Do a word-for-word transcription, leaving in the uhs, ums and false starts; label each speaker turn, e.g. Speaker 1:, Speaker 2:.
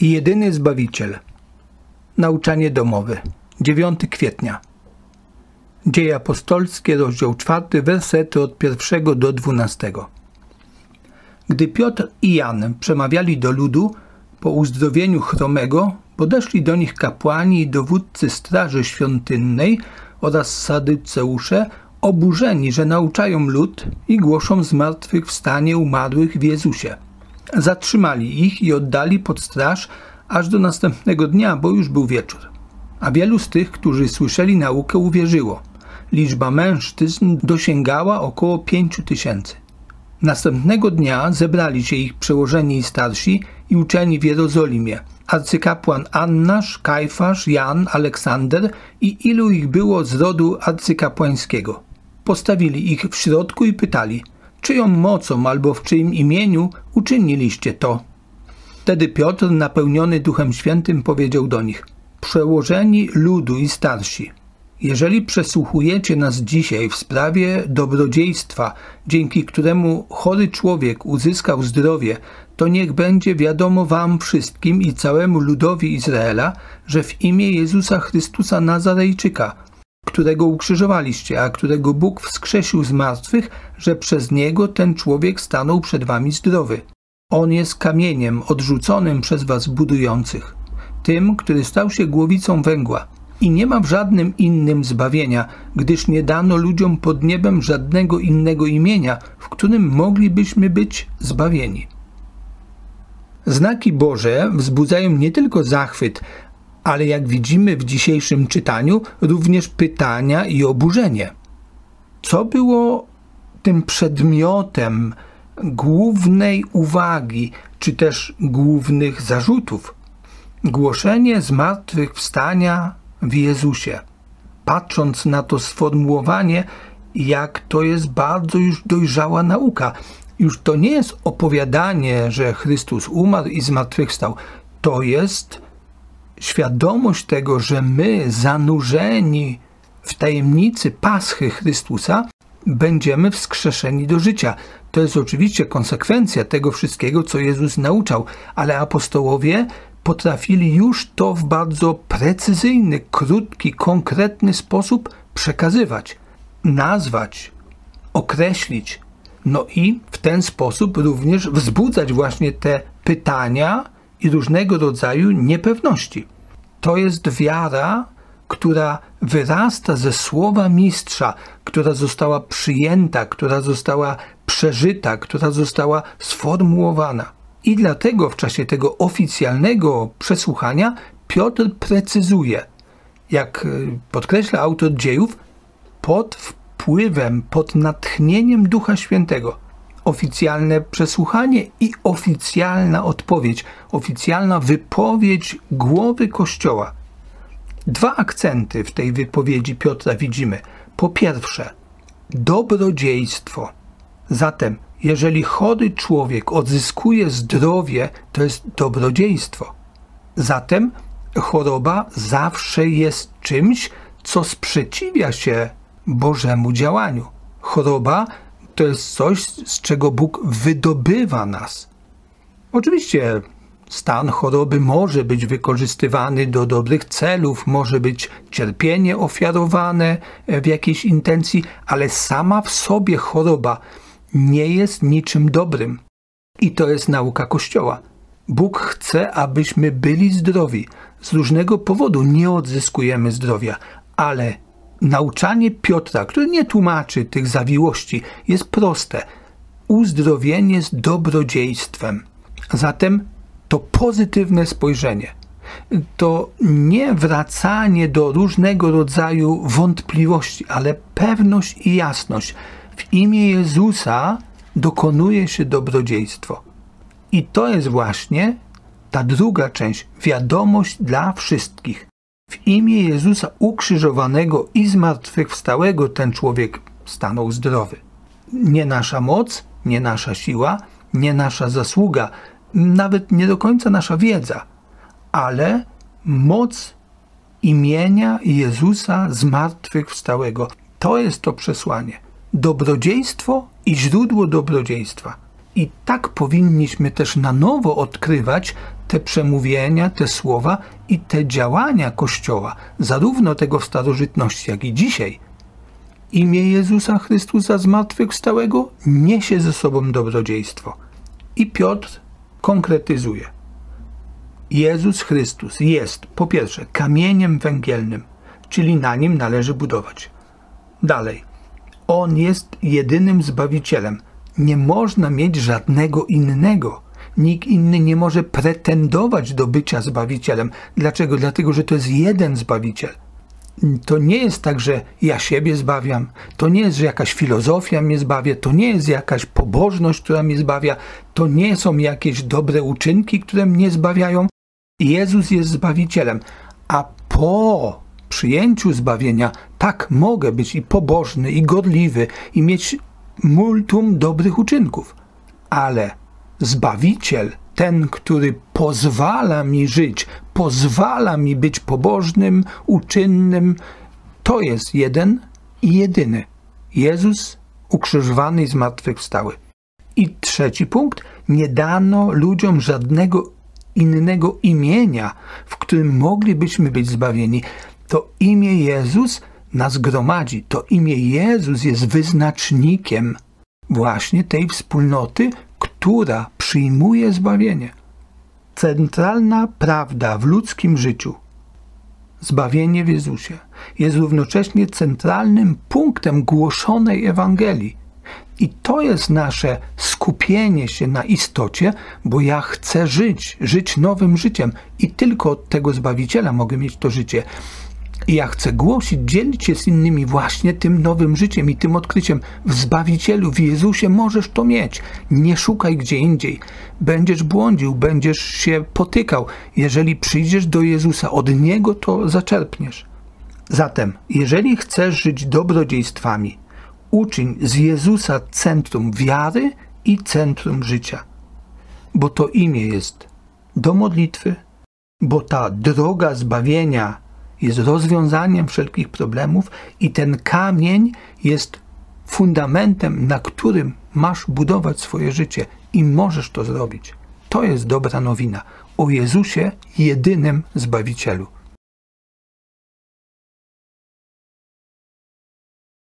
Speaker 1: Jedyny Zbawiciel. Nauczanie domowe. dziewiątego kwietnia. Dzieje apostolskie, rozdział czwarty, wersety od pierwszego do dwunastego. Gdy Piotr i Jan przemawiali do ludu, po uzdrowieniu chromego podeszli do nich kapłani i dowódcy straży świątynnej oraz sadyceusze, oburzeni, że nauczają lud i głoszą zmartwychwstanie umarłych w Jezusie. Zatrzymali ich i oddali pod straż aż do następnego dnia, bo już był wieczór. A wielu z tych, którzy słyszeli naukę, uwierzyło. Liczba mężczyzn dosięgała około pięciu tysięcy. Następnego dnia zebrali się ich przełożeni i starsi i uczeni w Jerozolimie. Arcykapłan Annasz, Kajfasz, Jan, Aleksander i ilu ich było z rodu arcykapłańskiego. Postawili ich w środku i pytali, czyją mocą albo w czyim imieniu uczyniliście to? Wtedy Piotr, napełniony Duchem Świętym, powiedział do nich, przełożeni ludu i starsi, jeżeli przesłuchujecie nas dzisiaj w sprawie dobrodziejstwa, dzięki któremu chory człowiek uzyskał zdrowie, to niech będzie wiadomo wam wszystkim i całemu ludowi Izraela, że w imię Jezusa Chrystusa Nazarejczyka, którego ukrzyżowaliście, a którego Bóg wskrzesił z martwych, że przez Niego ten człowiek stanął przed wami zdrowy. On jest kamieniem odrzuconym przez was budujących, tym, który stał się głowicą węgła. I nie ma w żadnym innym zbawienia, gdyż nie dano ludziom pod niebem żadnego innego imienia, w którym moglibyśmy być zbawieni. Znaki Boże wzbudzają nie tylko zachwyt, ale jak widzimy w dzisiejszym czytaniu, również pytania i oburzenie. Co było tym przedmiotem głównej uwagi, czy też głównych zarzutów? Głoszenie zmartwychwstania w Jezusie. Patrząc na to sformułowanie, jak to jest bardzo już dojrzała nauka. Już to nie jest opowiadanie, że Chrystus umarł i zmartwychwstał. To jest świadomość tego, że my, zanurzeni w tajemnicy Paschy Chrystusa, będziemy wskrzeszeni do życia. To jest oczywiście konsekwencja tego wszystkiego, co Jezus nauczał, ale apostołowie potrafili już to w bardzo precyzyjny, krótki, konkretny sposób przekazywać, nazwać, określić, no i w ten sposób również wzbudzać właśnie te pytania i różnego rodzaju niepewności. To jest wiara, która wyrasta ze słowa mistrza, która została przyjęta, która została przeżyta, która została sformułowana. I dlatego w czasie tego oficjalnego przesłuchania Piotr precyzuje, jak podkreśla autor dziejów, pod wpływem, pod natchnieniem Ducha Świętego. Oficjalne przesłuchanie i oficjalna odpowiedź, oficjalna wypowiedź głowy Kościoła. Dwa akcenty w tej wypowiedzi Piotra widzimy. Po pierwsze, dobrodziejstwo. Zatem, jeżeli chory człowiek odzyskuje zdrowie, to jest dobrodziejstwo. Zatem choroba zawsze jest czymś, co sprzeciwia się Bożemu działaniu. Choroba to jest coś, z czego Bóg wydobywa nas. Oczywiście stan choroby może być wykorzystywany do dobrych celów, może być cierpienie ofiarowane w jakiejś intencji, ale sama w sobie choroba nie jest niczym dobrym. I to jest nauka Kościoła. Bóg chce, abyśmy byli zdrowi. Z różnego powodu nie odzyskujemy zdrowia, ale nauczanie Piotra, które nie tłumaczy tych zawiłości, jest proste. Uzdrowienie jest dobrodziejstwem. Zatem to pozytywne spojrzenie. To nie wracanie do różnego rodzaju wątpliwości, ale pewność i jasność. W imię Jezusa dokonuje się dobrodziejstwo. I to jest właśnie ta druga część, wiadomość dla wszystkich. W imię Jezusa ukrzyżowanego i zmartwychwstałego ten człowiek stanął zdrowy. Nie nasza moc, nie nasza siła, nie nasza zasługa, nawet nie do końca nasza wiedza, ale moc imienia Jezusa zmartwychwstałego. To jest to przesłanie. Dobrodziejstwo i źródło dobrodziejstwa. I tak powinniśmy też na nowo odkrywać te przemówienia, te słowa i te działania Kościoła, zarówno tego w starożytności, jak i dzisiaj. Imię Jezusa Chrystusa zmartwychwstałego niesie ze sobą dobrodziejstwo. I Piotr konkretyzuje. Jezus Chrystus jest, po pierwsze, kamieniem węgielnym, czyli na nim należy budować. Dalej, On jest jedynym Zbawicielem. Nie można mieć żadnego innego. Nikt inny nie może pretendować do bycia Zbawicielem. Dlaczego? Dlatego, że to jest jeden Zbawiciel. To nie jest tak, że ja siebie zbawiam, to nie jest, że jakaś filozofia mnie zbawia, to nie jest jakaś pobożność, która mnie zbawia, to nie są jakieś dobre uczynki, które mnie zbawiają. Jezus jest Zbawicielem, a po przyjęciu zbawienia tak mogę być i pobożny, i gorliwy, i mieć multum dobrych uczynków. Ale Zbawiciel, ten, który pozwala mi żyć, pozwala mi być pobożnym, uczynnym, to jest jeden i jedyny. Jezus ukrzyżowany i zmartwychwstały. I trzeci punkt. Nie dano ludziom żadnego innego imienia, w którym moglibyśmy być zbawieni. To imię Jezus nas gromadzi. To imię Jezus jest wyznacznikiem właśnie tej wspólnoty, która przyjmuje zbawienie. Centralna prawda w ludzkim życiu, zbawienie w Jezusie, jest równocześnie centralnym punktem głoszonej Ewangelii. I to jest nasze skupienie się na istocie, bo ja chcę żyć, żyć nowym życiem i tylko od tego Zbawiciela mogę mieć to życie. I ja chcę głosić, dzielić się z innymi właśnie tym nowym życiem i tym odkryciem. W Zbawicielu, w Jezusie możesz to mieć. Nie szukaj gdzie indziej. Będziesz błądził, będziesz się potykał. Jeżeli przyjdziesz do Jezusa, od Niego to zaczerpniesz. Zatem, jeżeli chcesz żyć dobrodziejstwami, uczyń z Jezusa centrum wiary i centrum życia. Bo to imię jest do modlitwy, bo ta droga zbawienia jest rozwiązaniem wszelkich problemów i ten kamień jest fundamentem, na którym masz budować swoje życie i możesz to zrobić. To jest dobra nowina o Jezusie, jedynym Zbawicielu.